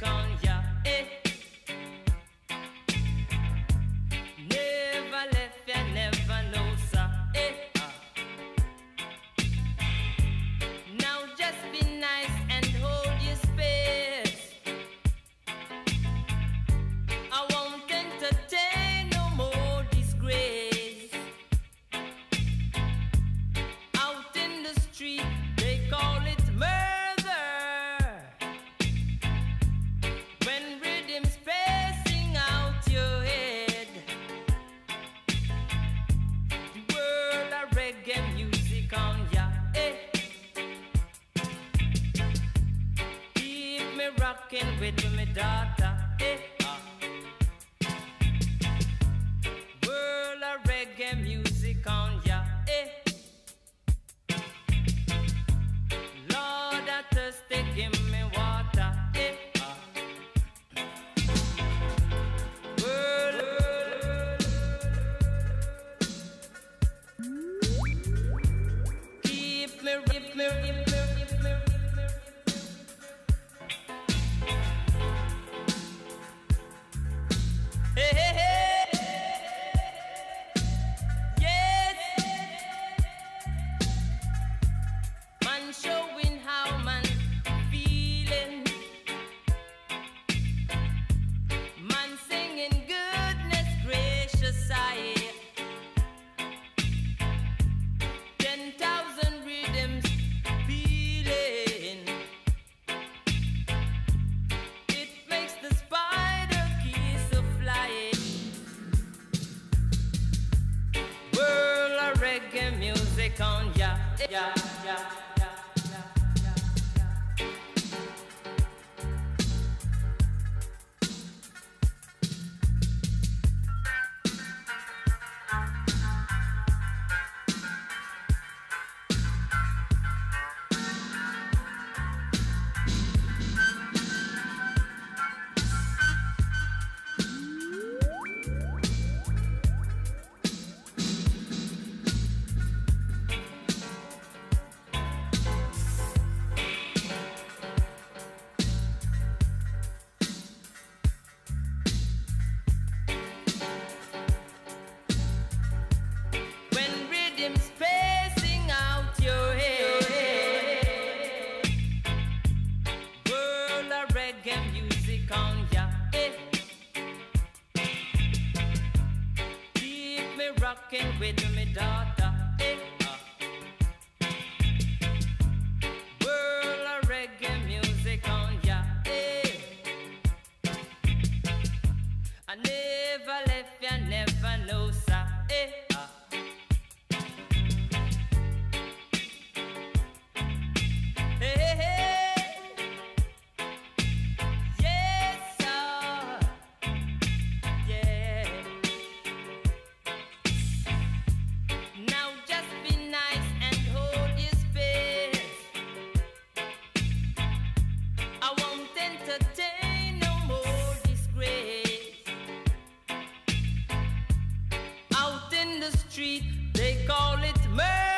music on ya, eh. Never left ya, never know, sir, eh. Now just be nice and hold your space. I won't entertain no more disgrace. Out in the street they call it murder. When rhythm's passing out your head, the world of reggae music on ya, eh. Keep me rocking with me daughter, eh. World of reggae music on ya, eh. Lord, I thirsty, give me water, eh. Keep me. Hey, hey, hey. Yes. Man showing how man feeling. Man singing goodness gracious, I 10,000 rhythms beating. It makes the spider kiss a flying. World of reggae music on ya, ya, ya. When rhythm's spacing out your head, world of reggae music on ya, eh. Keep me rocking with me daughter, eh. World of reggae music on ya, eh. I never left ya, never know, sir, eh. Hey, hey, hey. Yes, sir. Yeah. Now just be nice and hold your space. I won't entertain no more disgrace. Out in the street they call it murder.